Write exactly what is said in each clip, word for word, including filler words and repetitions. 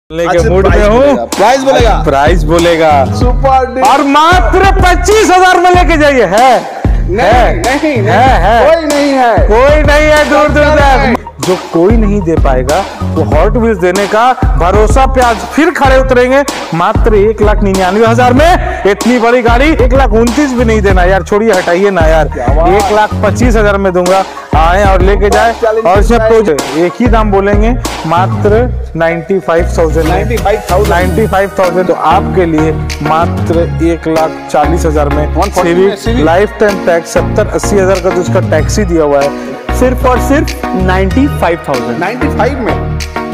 के मूड में हूँ। प्राइस बोलेगा प्राइस बोलेगा सुपर और मात्र पच्चीस हजार में लेके जाइए। है नहीं, है नहीं, नहीं, है, है कोई नहीं है कोई नहीं है दूर दूर तक। जो कोई नहीं दे पाएगा वो हॉट व्हील्स देने का भरोसा पे आज फिर खड़े उतरेंगे मात्र एक लाख निन्यानवे हजार में। इतनी बड़ी गाड़ी एक लाख उनतीस भी नहीं देना यार, छोड़िए हटाइए ना यार, एक लाख पच्चीस हजार में दूंगा। आए और लेके जाए और इसमें तो एक ही दाम बोलेंगे मात्र ninety five thousand ninety five thousand. तो आपके लिए मात्र एक लाख चालीस हजार में सिविक लाइफ टाइम टैक्स सत्तर अस्सी हजार का तो उसका टैक्स ही दिया हुआ है, सिर्फ और सिर्फ ninety five thousand ninety five में।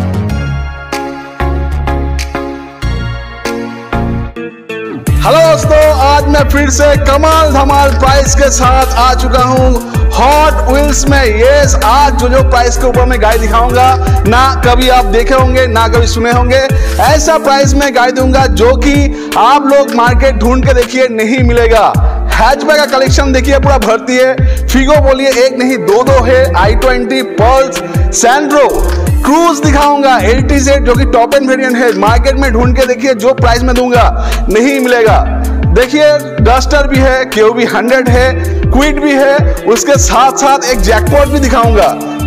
हेलो दोस्तों, आज मैं फिर से कमाल धमाल प्राइस के साथ आ चुका हूँ हॉट व्हील्स में। यस, आज जो जो प्राइस के ऊपर मैं गाड़ी दिखाऊंगा ना कभी आप देखे होंगे ना कभी सुने होंगे, ऐसा प्राइस में गाड़ी दूंगा जो कि आप लोग मार्केट ढूंढ के देखिए नहीं मिलेगा। हैचबैक का कलेक्शन देखिए पूरा भर्ती है, फिगो बोलिए एक नहीं दो दो है, I twenty, Pulse, Santro, Cruze दिखाऊंगा, एल टी जेड जो कि टॉप एंड वेरिएंट है। मार्केट में ढूंढ के देखिए जो प्राइस में दूंगा नहीं मिलेगा। देखिए डस्टर भी है, क्यू बी हंड्रेड है, क्विड भी है, उसके साथ साथ एक जैकपॉट भी दिखाऊंगा।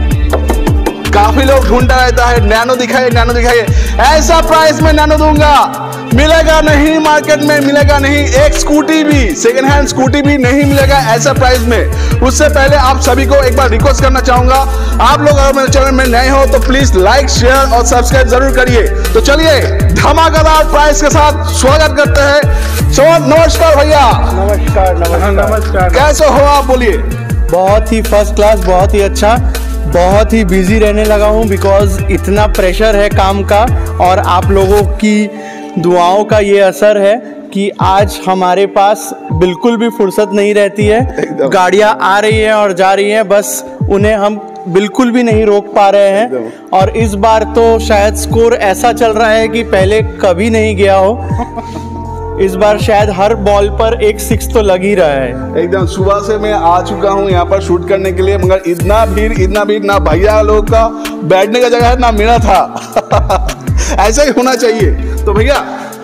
काफी लोग ढूंढता रहता है नैनो दिखाइए नैनो दिखाइए, ऐसा प्राइस में नैनो दूंगा मिलेगा नहीं, मार्केट में मिलेगा नहीं। एक स्कूटी भी, सेकेंड हैंड स्कूटी भी नहीं मिलेगा ऐसा प्राइस में। उससे पहले आप सभी को एक बार रिक्वेस्ट करना चाहूंगा, आप लोग अगर मेरे चैनल में नए हो तो प्लीज लाइक शेयर और सब्सक्राइब जरूर करिए। तो चलिए धमाकेदार प्राइस के साथ स्वागत करते हैं। सो नमस्कार भैया। नमस्कार नमस्कार नमस्कार। कैसे हो आप, बोलिए। बहुत ही फर्स्ट क्लास, बहुत ही अच्छा, बहुत ही बिजी रहने लगा हूँ बिकॉज इतना प्रेशर है काम का और आप लोगों की दुआओं का ये असर है कि आज हमारे पास बिल्कुल भी फुर्सत नहीं रहती है। गाड़ियाँ आ रही हैं और जा रही हैं, बस उन्हें हम बिल्कुल भी नहीं रोक पा रहे हैं। और इस बार तो शायद स्कोर ऐसा चल रहा है कि पहले कभी नहीं गया हो। इस बार शायद हर बॉल पर एक सिक्स तो लग ही रहा है। एकदम सुबह से मैं आ चुका हूँ यहाँ पर शूट करने के लिए, मगर इतना भीड़ इतना भीड़, ना भैया लोग का बैठने का जगह है ना मेरा था। ऐसा ही होना चाहिए। तो भैया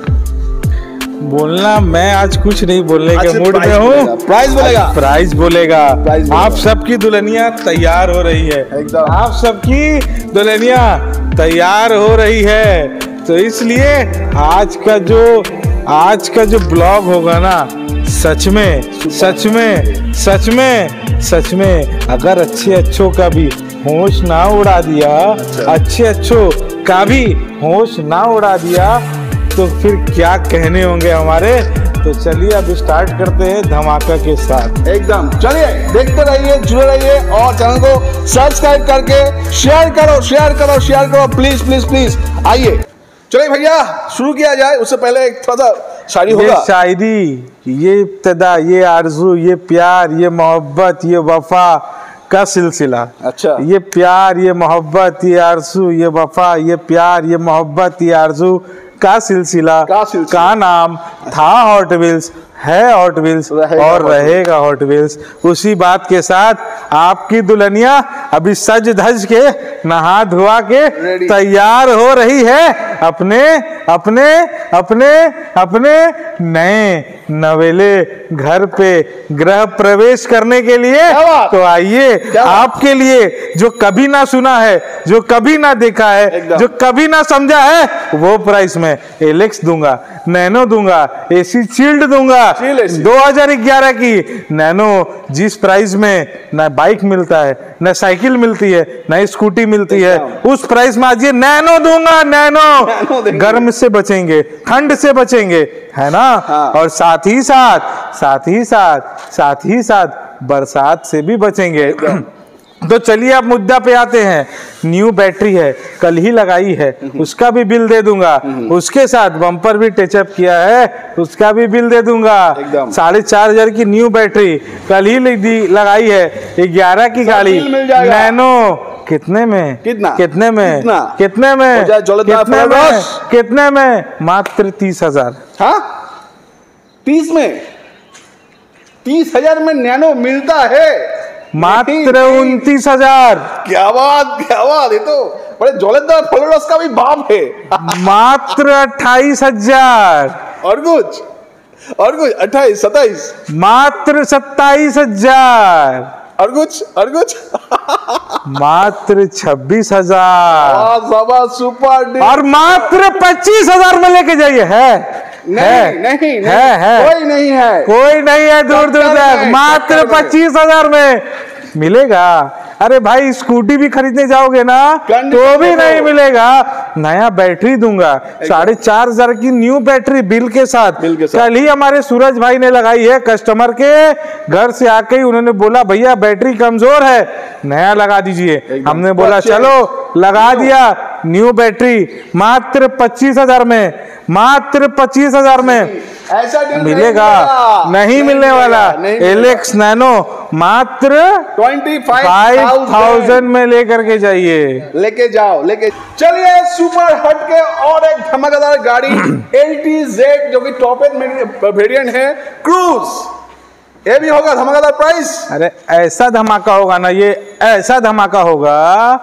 बोलना, मैं आज कुछ नहीं बोलने के मूड में हूँ। प्राइस बोलेगा प्राइस बोलेगा प्राइस बोलेगा। आप सबकी दुल्हनिया तैयार हो रही है, एकदम आप सबकी दुल्हनिया तैयार हो रही है। तो इसलिए आज का जो आज का जो ब्लॉग होगा ना, सच में सच में सच में सच में अगर अच्छे अच्छों का भी होश ना उड़ा दिया, अच्छे अच्छों का भी होश ना उड़ा दिया तो फिर क्या कहने होंगे हमारे। तो चलिए अब स्टार्ट करते हैं धमाका के साथ। एकदम चलिए देखते रहिए, जुड़े रहिए और चैनल को सब्सक्राइब करके शेयर करो शेयर करो शेयर करो प्लीज प्लीज प्लीज। आइए चलिए भैया शुरू किया जाए। उससे पहले एक थोड़ा सा शायरी होगा। ये शायरी, ये इब्तिदा, ये आरजू, ये प्यार, ये मोहब्बत, ये वफा का सिलसिला। अच्छा, ये प्यार, ये मोहब्बत, ये आरजू, ये वफा, ये प्यार, ये मोहब्बत, ये आरजू का सिलसिला का सिलसिला का नाम था हॉट व्हील्स, है हॉट व्हील्स और रहेगा हॉट व्हील्स। उसी बात के साथ आपकी दुल्हनिया अभी सज धज के नहा धुआ के तैयार हो रही है अपने अपने अपने अपने नए नवेले घर पे गृह प्रवेश करने के लिए। तो आइए आपके लिए जो कभी ना सुना है, जो कभी ना देखा है, जो कभी ना समझा है, वो प्राइस में एलेक्स दूंगा, नैनो दूंगा, एसी चिल्ड दूंगा। दो हज़ार ग्यारह की नैनो जिस प्राइस में ना बाइक मिलता है, ना साइकिल मिलती है, ना स्कूटी मिलती है, उस प्राइस में आज ये नैनो दूंगा। नैनो गर्म से बचेंगे, ठंड से बचेंगे, है ना। हाँ। और साथ ही साथ साथ ही साथ साथ ही साथ बरसात से भी बचेंगे। तो चलिए अब मुद्दा पे आते हैं। न्यू बैटरी है, कल ही लगाई है, उसका भी बिल दे दूंगा। उसके साथ बम्पर भी टचअप किया है, उसका भी बिल दे दूंगा। साढ़े चार हजार की न्यू बैटरी कल ही लगाई है, ग्यारह की गाड़ी नैनो कितने में कितना कितने में कितना? कितने में कितने में कितने में मात्र तीस हजार। हाँ, तीस में तीस हजार में नैनो मिलता है, मात्र उनतीस हजार। क्या बात क्या बात, ये तो बड़े जोलेदार फॉलोअर्स का भी बाप है। मात्र अट्ठाईस हजार और कुछ और कुछ अट्ठाईस सत्ताईस मात्र सत्ताईस हजार और कुछ और कुछ मात्र छब्बीस हजार सुपर डील। और मात्र पच्चीस हजार में लेके जाइए। है नहीं, है, नहीं, नहीं, है, है, कोई नहीं है, कोई नहीं है दूर दूर तक। मात्र पच्चीस हजार में मिलेगा। अरे भाई स्कूटी भी खरीदने जाओगे ना तो भी नहीं मिलेगा। नया बैटरी दूंगा, साढ़े चार हजार की न्यू बैटरी बिल के साथ। बिल के साथ। कल ही हमारे सूरज भाई ने लगाई है, कस्टमर के घर से आके ही उन्होंने बोला भैया बैटरी कमजोर है, नया लगा दीजिए। हमने बोला चलो लगा दिया। न्यू बैटरी मात्र पच्चीस हजार में, मात्र पच्चीस हजार में ऐसा डील मिलेगा। नहीं, नहीं मिलने वाला। एलेक्स नैनो मात्र ट्वेंटी फाइव थाउजेंड में लेकर के जाइए। लेके जाओ लेके चलिए। सुपर हट के और एक धमाकेदार गाड़ी एल टी जेड जो कि टॉप एंड वेरिएंट है, क्रूज। ये भी होगा धमाकेदार प्राइस। अरे ऐसा धमाका होगा ना, ये ऐसा धमाका होगा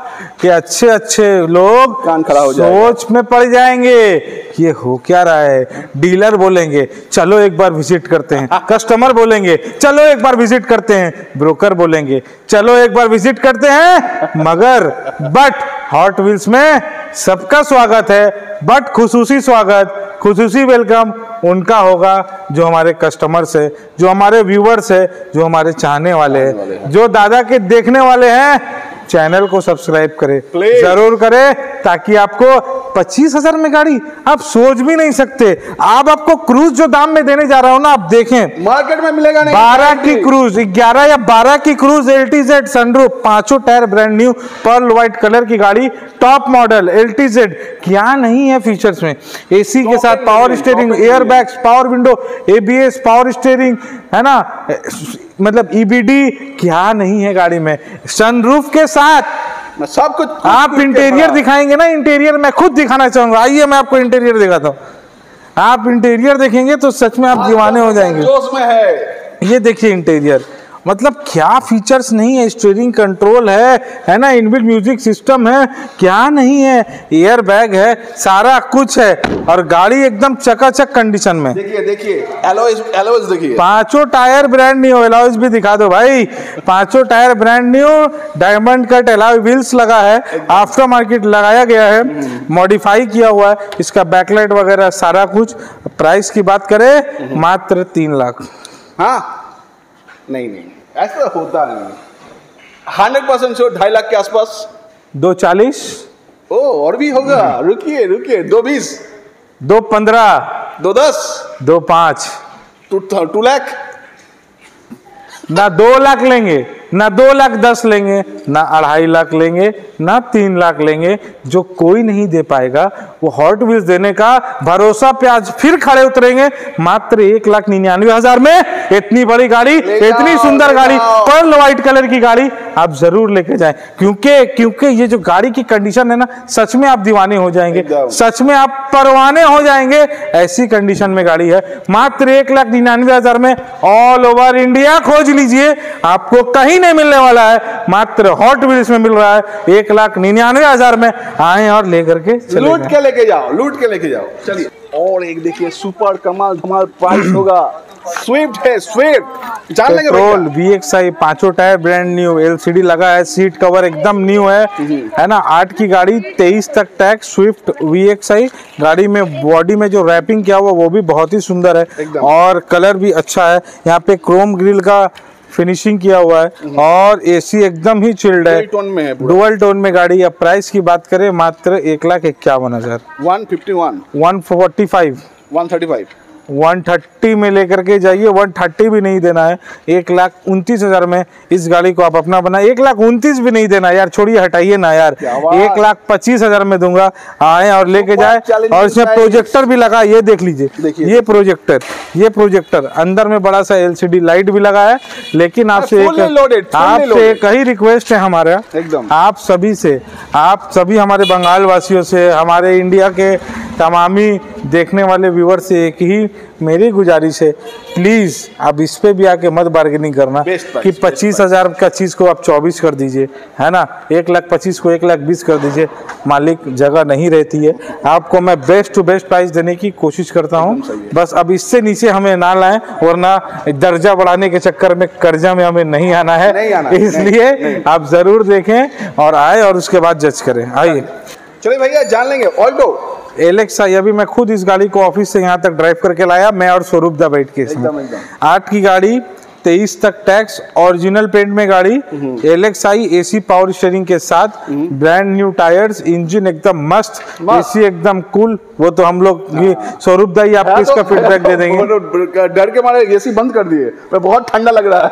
कि अच्छे अच्छे लोग कान खड़ा हो सोच में पड़ जाएंगे कि ये हो क्या रहा है। डीलर बोलेंगे चलो एक बार विजिट करते हैं, कस्टमर बोलेंगे चलो एक बार विजिट करते हैं, ब्रोकर बोलेंगे चलो एक बार विजिट करते हैं। मगर बट हॉट व्हील्स में सबका स्वागत है, बट खुसूसी स्वागत, खुसूसी वेलकम उनका होगा जो हमारे कस्टमर्स है, जो हमारे व्यूवर्स है, जो हमारे चाहने वाले हैं, जो दादा के देखने वाले हैं। चैनल को सब्सक्राइब करें, जरूर करें, ताकि आपको पच्चीस हजार में गाड़ी आप सोच भी नहीं सकते। आप आपको क्रूज जो दाम में देने जा रहा हूं ना, आप देखें मार्केट में मिलेगा नहीं। बारह की क्रूज, ग्यारह या बारह की क्रूज, एलटीजेड सनरूफ, पांचों tyre brand new, pearl white colour की गाड़ी, टॉप मॉडल एलटीजेड। क्या नहीं है फीचर्स में? एसी के साथ power steering, air bags, power window, ABS, power steering, है ना, मतलब ईबीडी, क्या नहीं है गाड़ी में। सनरूफ के साथ सब कुछ। आप इंटीरियर दिखाएंगे ना, इंटीरियर मैं खुद दिखाना चाहूंगा। आइए मैं आपको इंटीरियर दिखाता हूँ। आप इंटीरियर देखेंगे तो सच में आप दीवाने हो जाएंगे। जोश में है। ये देखिए इंटीरियर, मतलब क्या फीचर्स नहीं है। स्टीयरिंग कंट्रोल है है ना, इनबिल्ट म्यूजिक सिस्टम है, क्या नहीं है, एयर बैग है, सारा कुछ है। और गाड़ी एकदम चकाचक कंडीशन में। देखिए देखिए एलॉयज, एलॉयज देखिए, पांचों टायर ब्रांड न्यू, एलॉयज भी दिखा दो भाई। पांचों tyre brand new, diamond cut alloy wheels लगा है, आफ्टर मार्केट लगाया गया है, मॉडिफाई किया हुआ है इसका बैकलाइट वगैरह सारा कुछ। प्राइस की बात करें मात्र तीन लाख। हाँ नहीं नहीं ऐसा होता नहीं। हंड्रेड परसेंट श्योर ढाई लाख के आसपास। दो चालीस। ओ और भी होगा। रुकिए रुकिए, दो बीस, दो पंद्रह, दो दस, दो पाँच, टू टू लाख। ना दो लाख लेंगे, ना दो लाख दस लेंगे, ना अढ़ाई लाख लेंगे, ना तीन लाख लेंगे। जो कोई नहीं दे पाएगा वो हॉट व्हील्स देने का भरोसा पे आज फिर खड़े उतरेंगे। मात्र एक लाख निन्यानवे हजार में इतनी बड़ी गाड़ी, इतनी सुंदर गाड़ी, पर्ल व्हाइट कलर की गाड़ी आप जरूर लेके जाएं। क्योंकि क्योंकि ये जो गाड़ी की कंडीशन है ना, सच में आप दीवाने हो जाएंगे, सच में आप परवाने हो जाएंगे। ऐसी कंडीशन में गाड़ी है। मात्र एक लाख निन्यानवे हजार में ऑल ओवर इंडिया खोज लीजिए, आपको कहीं नहीं मिलने वाला है। मात्र हॉट व्हील्स में मिल रहा है एक लाख निन्यानवे हजार में। आए और लेकर के लूट के लेके जाओ, लूट के लेके जाओ। चलिए और एक देखिए सुपर कमाल धमाल प्राइस होगा। स्विफ्ट है, स्विफ्ट जान लेंगे। पेट्रोल वीएक्सआई, पांचों टायर ब्रांड न्यू, एलसीडी लगा है, सीट कवर एकदम न्यू है है ना। आठ की गाड़ी, तेईस तक टैक्स, स्विफ्ट वीएक्सआई। गाड़ी में बॉडी में जो रैपिंग किया हुआ वो भी बहुत ही सुंदर है और कलर भी अच्छा है। यहाँ पे क्रोम ग्रिल का फिनिशिंग किया हुआ है और एसी एकदम ही चिल्ड है, डुअल टोन में गाड़ी। अब प्राइस की बात करें मात्र एक लाख इक्यावन हजार, one fifty one, one forty five, one thirty five, one thirty में लेकर के जाइए। वन थर्टी भी नहीं देना है, एक लाख उनतीस हजार में इस गाड़ी को आप अपना बना। एक लाख उनतीस भी नहीं देना यार, छोड़िए हटाइए ना यार। एक लाख पच्चीस हजार में दूंगा, आए और लेके जाए। और इसमें प्रोजेक्टर भी लगा, ये देख लीजिए, ये प्रोजेक्टर, ये प्रोजेक्टर अंदर में बड़ा सा एलसीडी लाइट भी लगा है। लेकिन आपसे एक आपसे एक ही रिक्वेस्ट है हमारा, आप सभी से, आप सभी हमारे बंगाल वासियों से, हमारे इंडिया के तमामी देखने वाले व्यूअर से एक ही मेरी गुजारिश है, प्लीज आप इस पे भी आके मत बार्गेनिंग करना कि पच्चीस हजार का चीज को आप चौबीस कर दीजिए, है ना, एक लाख पच्चीस को एक लाख बीस कर दीजिए। मालिक जगह नहीं रहती है, आपको मैं बेस्ट टू बेस्ट प्राइस देने की कोशिश करता हूँ। बस अब इससे नीचे हमें ना लाएं, वरना दर्जा बढ़ाने के चक्कर में कर्जा में हमें नहीं आना है, नहीं आना, इसलिए नहीं, नहीं। आप जरूर देखें और आए और उसके बाद जज करें। आइए चलिए भैया जान लेंगे ऑल्टो एलेक्सा। अभी मैं खुद इस गाड़ी को ऑफिस से यहाँ तक ड्राइव करके लाया, मैं और स्वरूप दा बैठ के इसमें। एकदम एकदम आठ की गाड़ी, तेईस तक टैक्स, ओरिजिनल पेंट में गाड़ी, L X I, AC power steering के साथ, ब्रांड न्यू टायर्स, इंजन एकदम मस्त, एसी एकदम कूल। वो तो हम लोग स्वरूप दा ही आपको इसका फीडबैक दे देंगे। डर के मारे एसी बंद कर दिए, मैं बहुत ठंडा लग रहा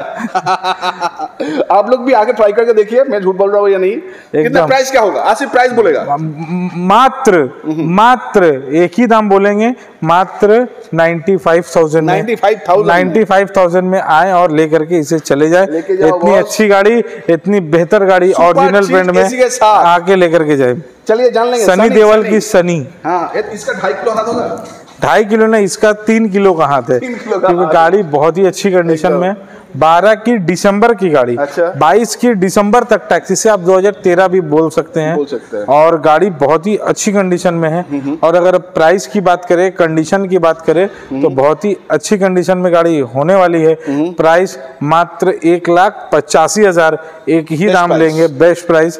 है। आप लोग भी आगे ट्राई करके देखिए, मैं झूठ बोल रहा हूँ या नहीं। कितना प्राइस क्या होगा? आसिफ प्राइस बोलेगा। मात्र मात्र एक ही दाम बोलेंगे, मात्र नाइन्टी फाइव थाउजेंड में, नाइन्टी फाइव थाउजेंड में आए और लेकर के इसे चले जाए। इतनी अच्छी गाड़ी, इतनी बेहतर गाड़ी ओरिजिनल ब्रांड में आके लेकर के जाए। चलिए जान लेंगे सनी देओल की सनी। हाँ, इसका ढाई किलो हाथ होगा। ढाई किलो नहीं, इसका तीन किलो का हाथ है, क्योंकि गाड़ी बहुत ही अच्छी कंडीशन में। बारह की दिसंबर की गाड़ी, अच्छा। बाईस की दिसंबर तक टैक्स, इसे आप दो हज़ार तेरह भी बोल सकते हैं, बोल सकते हैं। और गाड़ी बहुत ही अच्छी कंडीशन में है। और अगर प्राइस की बात करें, कंडीशन की बात करें, तो बहुत ही अच्छी कंडीशन में गाड़ी होने वाली है। प्राइस मात्र एक लाख पचासी हजार, एक ही दाम लेंगे, best price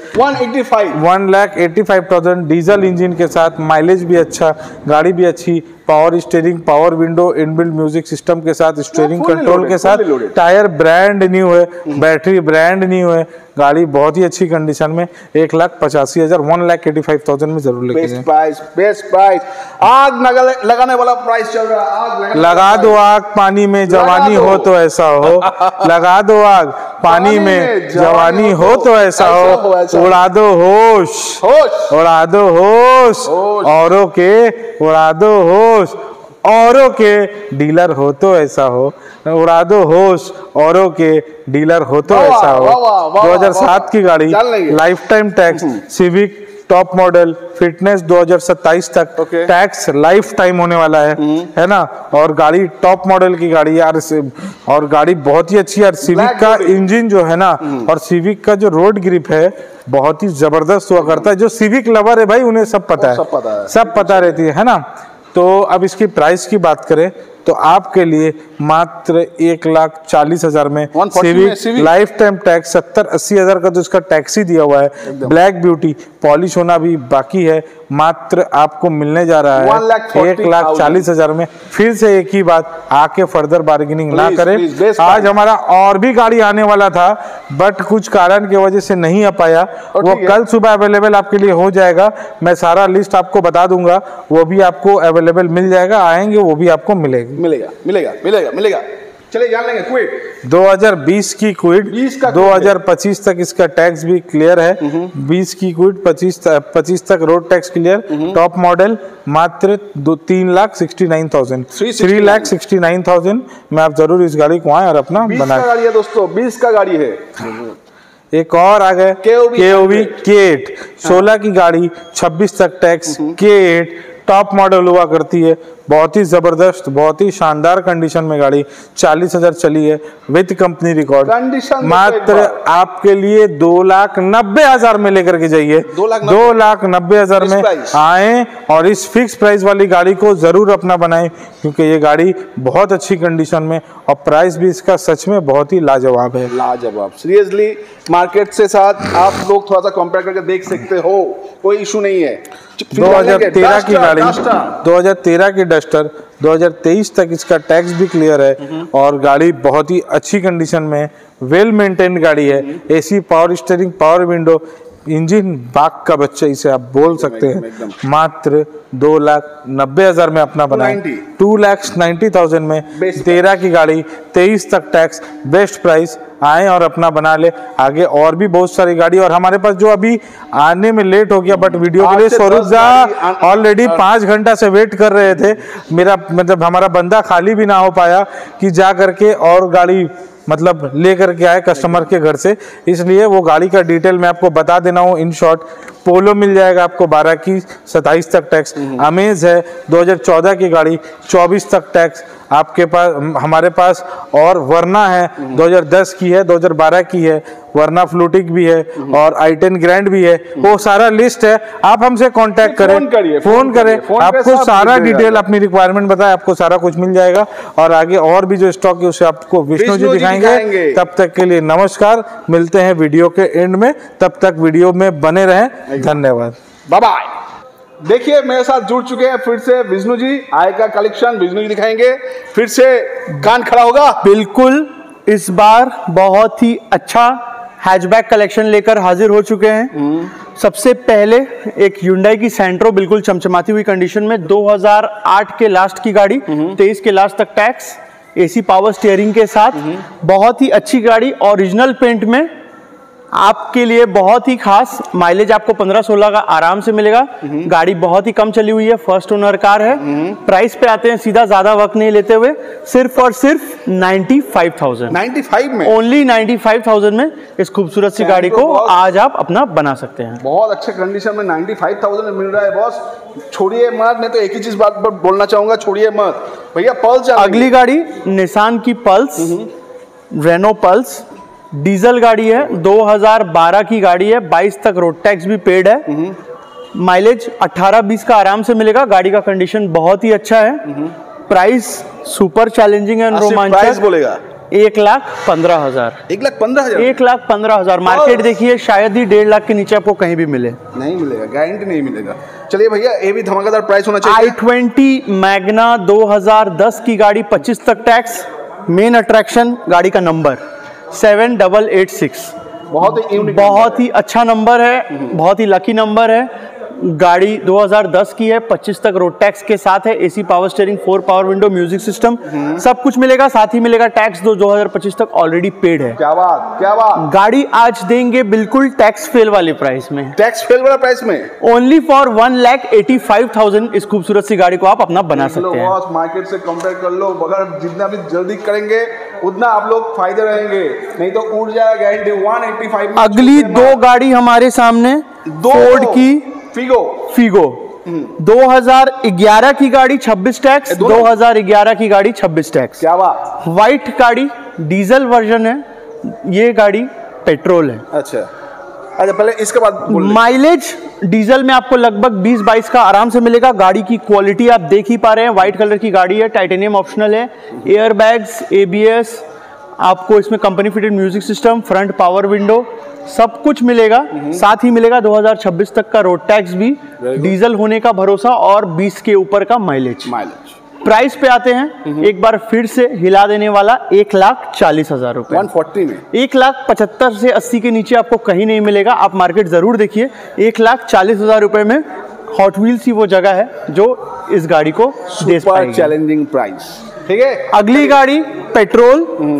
one lakh eighty five thousand. Diesel engine के साथ, माइलेज भी अच्छा, गाड़ी भी अच्छी, power steering, power window, inbuilt music system के साथ, स्टीयरिंग कंट्रोल के साथ, टायर ब्रांड न्यू है, बैटरी ब्रांड न्यू है। गाड़ी बहुत ही अच्छी कंडीशन में, एक लाख पचासी हजार, one lakh eighty five thousand में जरूर लेके जाएं। Best price, best price. आग लगाने वाला प्राइस चल रहा है। आग लगा दो आग पानी में, जवानी हो तो ऐसा हो। लगा दो आग पानी में, जवानी हो तो ऐसा हो। उड़ा दो होश, उड़ा दो होश, औरों के उड़ा दो होश, औरों के दीलर हो तो ऐसा हो। उड़ा दो होश, औरों के डीलर हो तो ऐसा हो। दो हज़ार सात की गाड़ी, life time tax, Civic top model, fitness दो हज़ार सत्ताईस तक, टैक्स लाइफ टाइम होने वाला है, है ना। और गाड़ी टॉप मॉडल की गाड़ी यार, और गाड़ी बहुत ही अच्छी यार। सिविक का इंजन जो है ना, और सिविक का जो रोड ग्रिप है बहुत ही जबरदस्त हुआ करता है। जो सिविक लवर है भाई, उन्हें सब पता है, सब पता रहती है, है ना। तो अब इसकी प्राइस की बात करें तो आपके लिए मात्र एक लाख चालीस हजार में सिविक, लाइफ टाइम टैक्स, सत्तर अस्सी हजार का तो इसका टैक्स ही दिया हुआ है। ब्लैक ब्यूटी, पॉलिश होना भी बाकी है, मात्र आपको मिलने जा रहा है एक लाख चालीस हजार में। फिर से एक ही बात, आके फर्दर बार्गेनिंग ना करें। आज हमारा और भी गाड़ी आने वाला था, बट कुछ कारण की वजह से नहीं आ पाया। वो कल सुबह अवेलेबल आपके लिए हो जाएगा। मैं सारा लिस्ट आपको बता दूंगा, वो भी आपको अवेलेबल मिल जाएगा। आएंगे वो भी आपको मिलेगी, मिलेगा मिलेगा मिलेगा मिलेगा। चलिए जान लेंगे क्विड दो हज़ार बीस की क्विड, दो हज़ार पच्चीस तक इसका टैक्स भी क्लियर है। बीस की क्विड, पच्चीस पच्चीस तक road tax clear. Top model मात्र दो तीन lakh sixty nine thousand, three lakh sixty nine thousand में आप जरूर इस गाड़ी को आए और अपना बनाए। गाड़ी है दोस्तों, बीस का गाड़ी है। एक और आ गए केओवी केट, सोलह की गाड़ी, छब्बीस तक टैक्स, केट टॉप मॉडल हुआ करती है। बहुत ही जबरदस्त, बहुत ही शानदार कंडीशन में गाड़ी, चालीस हजार चली है विद कंपनी रिकॉर्ड। मात्र आपके लिए दो लाख नब्बे हजार में लेकर के जाइए। दो लाख नब्बे हजार में आए और इस फिक्स प्राइस वाली गाड़ी को जरूर अपना बनाएं, क्योंकि ये गाड़ी बहुत अच्छी कंडीशन में, और प्राइस भी इसका सच में बहुत ही लाजवाब है। लाजवाब सीरियसली, मार्केट से साथ आप लोग थोड़ा सा कंपेयर करके देख सकते हो, कोई इशू नहीं है। दो हज़ार तेरह की गाड़ी, दो हज़ार तेरह की डस्टर, दो हज़ार तेईस तक इसका टैक्स भी क्लियर है, और गाड़ी बहुत ही अच्छी कंडीशन में, वेल मेंटेन्ड गाड़ी है। AC, power steering, power window, engine बाग का बच्चा इसे आप बोल सकते हैं। मात्र दो लाख नब्बे हजार में अपना बनाए, टू लैक्स नाइन्टी थाउजेंड में। तेरह की गाड़ी, तेईस तक टैक्स, बेस्ट प्राइस। आए और अपना बना ले। आगे और भी बहुत सारी गाड़ी, और हमारे पास जो अभी आने में लेट हो गया, बट वीडियो के लिए स्वरूप दा ऑलरेडी पाँच घंटा से वेट कर रहे थे। मेरा मतलब हमारा बंदा खाली भी ना हो पाया कि जा करके और गाड़ी मतलब लेकर के आए कस्टमर के घर से, इसलिए वो गाड़ी का डिटेल मैं आपको बता देना हूँ इन शॉर्ट। पोलो मिल जाएगा आपको बारह की, सत्ताईस तक टैक्स। अमेज है दो हज़ार चौदह की गाड़ी, चौबीस तक टैक्स आपके पास हमारे पास। और वरना है दो हज़ार दस की है, दो हज़ार बारह की है, वरना फ्लूटिक भी है और आई टेन ग्रैंड भी है। वो सारा लिस्ट है, आप हमसे कांटेक्ट करें, फोन करिए, फोन करें, आपको सारा डिटेल अपनी रिक्वायरमेंट बताए, आपको सारा कुछ मिल जाएगा। और आगे और भी जो स्टॉक है उसे आपको विष्णु जी दिखाएंगे। तब तक के लिए नमस्कार, मिलते हैं वीडियो के एंड में, तब तक वीडियो में बने रहें। धन्यवाद, बाय बाय। देखिए मेरे साथ जुड़ चुके हैं फिर से विष्णु जी, आय का कलेक्शन विष्णु जी दिखाएंगे। फिर से कान खड़ा होगा। बिल्कुल, इस बार बहुत ही अच्छा हैचबैक कलेक्शन लेकर हाजिर हो चुके हैं। सबसे पहले एक Hyundai की सेंट्रो, बिल्कुल चमचमाती हुई कंडीशन में, दो हज़ार आठ के लास्ट की गाड़ी, तेईस के लास्ट तक टैक्स, एसी पावर स्टीयरिंग के साथ, बहुत ही अच्छी गाड़ी, ओरिजिनल पेंट में, आपके लिए बहुत ही खास। माइलेज आपको पंद्रह सोलह का आराम से मिलेगा। गाड़ी बहुत ही कम चली हुई है, फर्स्ट ओनर कार है। प्राइस पे आते हैं सीधा, ज्यादा वक्त नहीं लेते हुए, सिर्फ और सिर्फ पचानवे हज़ार, पचानवे में, ओनली पचानवे हज़ार में इस खूबसूरत सी गाड़ी को आज आप अपना बना सकते हैं। बहुत अच्छे कंडीशन में पचानवे हज़ार में मिल रहा है बॉस। छोड़िए मत, मैं तो एक ही चीज बात पर बोलना चाहूंगा, छोड़िए मत भैया। पल्स अगली गाड़ी निसान की पल्स, रेनो पल्स, डीजल गाड़ी है, दो हज़ार बारह की गाड़ी है, बाईस तक रोड टैक्स भी पेड है। माइलेज अठारह बीस का आराम से मिलेगा। गाड़ी का कंडीशन बहुत ही अच्छा है। प्राइस सुपर चैलेंजिंग एंड रोमांचक। प्राइस बोलेगा एक लाख पंद्रह हजार एक लाख पंद्रह हजार एक लाख पंद्रह हजार मार्केट देखिए, शायद ही डेढ़ लाख के नीचे आपको कहीं भी मिले। नहीं मिलेगा, गारंटी नहीं मिलेगा। चलिए भैया, ये भी धमाकेदार प्राइस होना चाहिए। आई ट्वेंटी मैग्ना दो हज़ार दस की गाड़ी, पच्चीस तक टैक्स। मेन अट्रैक्शन गाड़ी का number seven double eight six, बहुत ही बहुत ही अच्छा नंबर है, बहुत ही लकी नंबर है। गाड़ी दो हज़ार दस की है, पच्चीस तक रोड टैक्स के साथ है। AC power steering, four power window, music system, सब कुछ मिलेगा। साथ ही मिलेगा टैक्स दो दो हज़ार पच्चीस तक ऑलरेडी पेड है। क्या बात, क्या बात। गाड़ी आज देंगे बिल्कुल टैक्स फेल वाले प्राइस में, टैक्स फेल वाला प्राइस में, only for one lakh eighty five thousand. इस खूबसूरत सी गाड़ी को आप अपना बना सकते हैं। मार्केट से कंपेयर कर लो, अगर जितना भी जल्दी करेंगे उतना आप लोग फायदे रहेंगे, नहीं तो उड़ जाएगा गारंटी। एक सौ पचासी में अगली दो गाड़ी हमारे सामने, फोर्ड की फिगो फिगो दो हज़ार ग्यारह की गाड़ी, छब्बीस टैक्स, दो हज़ार ग्यारह की गाड़ी, छब्बीस टैक्स। क्या बात। व्हाइट गाड़ी, डीजल वर्जन है, ये गाड़ी पेट्रोल है। अच्छा अच्छा, पहले इसके बाद माइलेज डीजल में आपको लगभग बीस बाईस का आराम से मिलेगा। गाड़ी की क्वालिटी आप देख ही पा रहे हैं, व्हाइट कलर की गाड़ी है, टाइटेनियम ऑप्शनल है, एयर बैग्स, एबीएस, आपको इसमें company fitted music system, front power window, सब कुछ मिलेगा। साथ ही मिलेगा दो हज़ार छब्बीस तक का रोड टैक्स भी, डीजल होने का भरोसा और बीस के ऊपर का माइलेज। माइलेज प्राइस पे आते हैं, एक बार फिर से हिला देने वाला एक लाख चालीस हजार रुपए, एक सौ चालीस में, एक लाख पचहत्तर से अस्सी के नीचे आपको कहीं नहीं मिलेगा। आप मार्केट जरूर देखिए, एक लाख चालीस हजार रुपए में हॉट व्हील्स ही वो जगह है जो इस गाड़ी को दे पाएगी। चैलेंजिंग प्राइस, ठीक है। अगली गाड़ी पेट्रोल,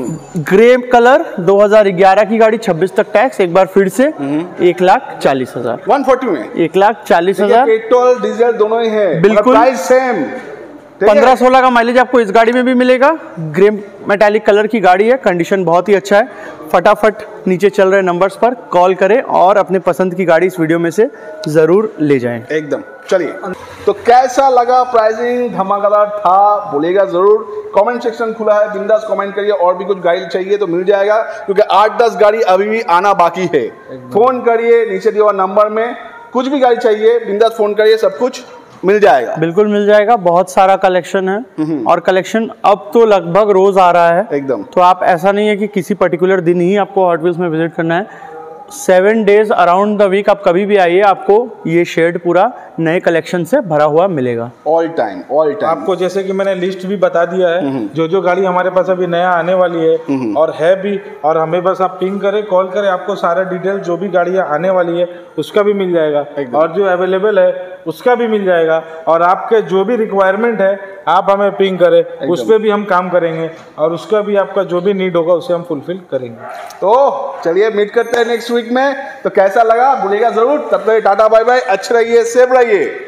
ग्रे कलर, दो हज़ार ग्यारह की गाड़ी, छब्बीस तक टैक्स, एक बार फिर से एक लाख चालीस हजार एक सौ चालीस में, एक लाख चालीस हजार पेट्रोल डीजल दोनों ही है, बिल्कुल प्राइस सेम। पंद्रह सोलह का माइलेज आपको इस गाड़ी में भी मिलेगा। ग्रे मेटालिक कलर की गाड़ी है, कंडीशन बहुत ही अच्छा है। फटाफट नीचे चल रहे नंबर्स पर कॉल करें और अपने पसंद की गाड़ी इस वीडियो में से जरूर ले जाएं। एकदम। चलिए, तो कैसा लगा, प्राइसिंग धमाकेदार था, बोलेगा जरूर। कमेंट सेक्शन खुला है, बिंदास कमेंट करिए। और भी कुछ गाड़ी चाहिए तो मिल जाएगा, क्योंकि आठ दस गाड़ी अभी भी आना बाकी है। फोन करिए नीचे दिए हुआ नंबर में, कुछ भी गाड़ी चाहिए बिंदास फोन करिए, सब कुछ मिल जाएगा। बिल्कुल मिल जाएगा, बहुत सारा कलेक्शन है और कलेक्शन अब तो लगभग रोज आ रहा है एकदम। तो आप ऐसा नहीं है कि किसी पर्टिकुलर दिन ही आपको हॉट व्हील्स में विजिट करना है। Seven days around the week आप कभी भी आइए, आपको ये शेड पूरा नए कलेक्शन से भरा हुआ मिलेगा। ऑल टाइम ऑल टाइम आपको जैसे कि मैंने लिस्ट भी बता दिया है, जो जो गाड़ी हमारे पास अभी नया आने वाली है और है भी, और हमें बस आप पिंग करें, कॉल करें, आपको सारा डिटेल जो भी गाड़ियाँ आने वाली है उसका भी मिल जाएगा, और जो अवेलेबल है उसका भी मिल जाएगा। और आपके जो भी रिक्वायरमेंट है आप हमें पिंग करें, उस पर भी हम काम करेंगे, और उसका भी आपका जो भी नीड होगा उसे हम फुलफिल करेंगे। तो चलिए मीट करते हैं नेक्स्ट वीक में। तो कैसा लगा बोलिएगा जरूर। तब तक टाटा बाय बाय, अच्छे रहिए, सेफ रहिए।